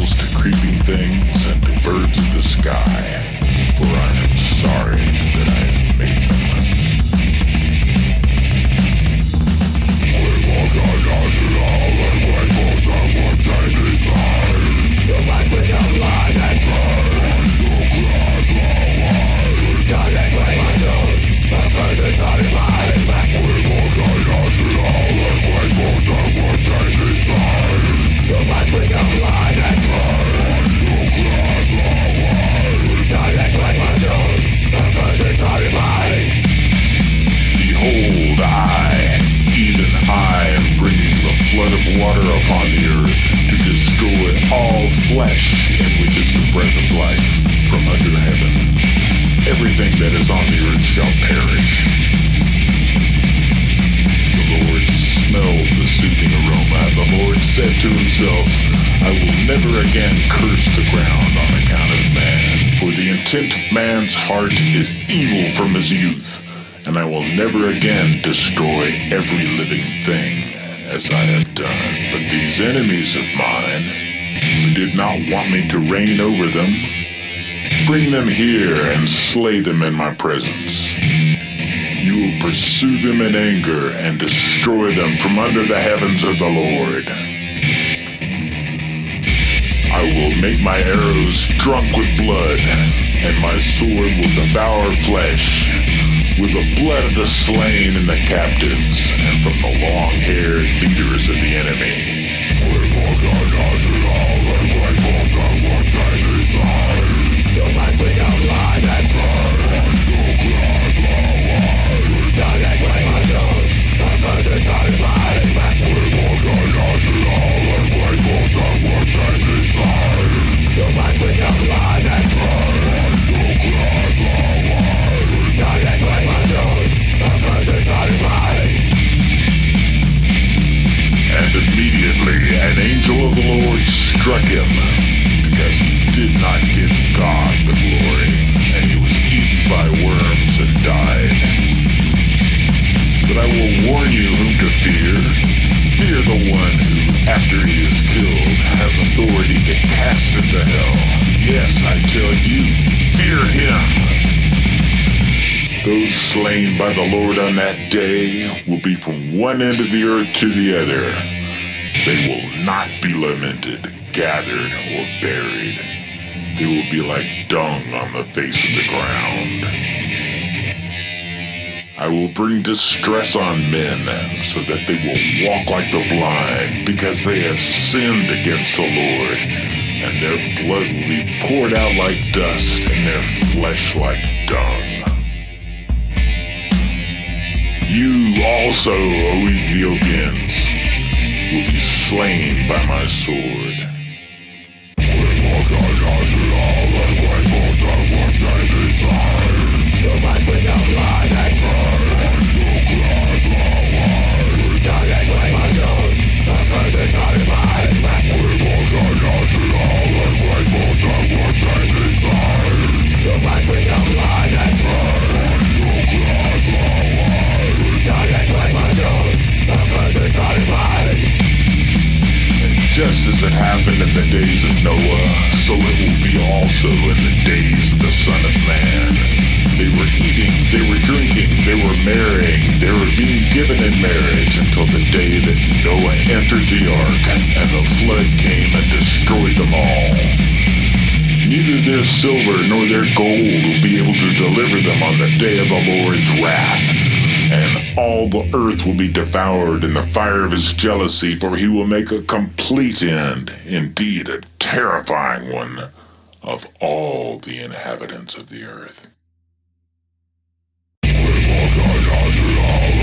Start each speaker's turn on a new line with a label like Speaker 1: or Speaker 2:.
Speaker 1: animals to creeping things and to birds of the sky, for I am sorry that I have made them. Behold, I am bringing the flood of water upon the earth to destroy all flesh, in which is the breath of life from under heaven. Everything that is on the earth shall perish. The Lord smelled the soothing aroma. The Lord said to himself, I will never again curse the ground on account of man, for the intent of man's heart is evil from his youth. And I will never again destroy every living thing as I have done. But these enemies of mine, who did not want me to reign over them, bring them here and slay them in my presence. You will pursue them in anger and destroy them from under the heavens of the Lord. I will make my arrows drunk with blood, and my sword will devour flesh, with the blood of the slain and the captives, and from the long-haired leaders of the enemy. And immediately an angel of the Lord struck him, because he did not give God the glory, and he was eaten by worms and died. But I will warn you whom to fear. Fear the one who, after he is killed, has authority to cast into hell. Yes, I tell you, fear him. Those slain by the Lord on that day will be from one end of the earth to the other. They will not be lamented, gathered, or buried. They will be like dung on the face of the ground. I will bring distress on men, so that they will walk like the blind, because they have sinned against the Lord, and their blood will be poured out like dust, and their flesh like dung. You also, O Ethiopians, will be slain by my sword. Just as it happened in the days of Noah, so it will be also in the days of the Son of Man. They were eating, they were drinking, they were marrying, they were being given in marriage until the day that Noah entered the ark, and the flood came and destroyed them all. Neither their silver nor their gold will be able to deliver them on the day of the Lord's wrath. And all the earth will be devoured in the fire of his jealousy, for he will make a complete end, indeed a terrifying one, of all the inhabitants of the earth.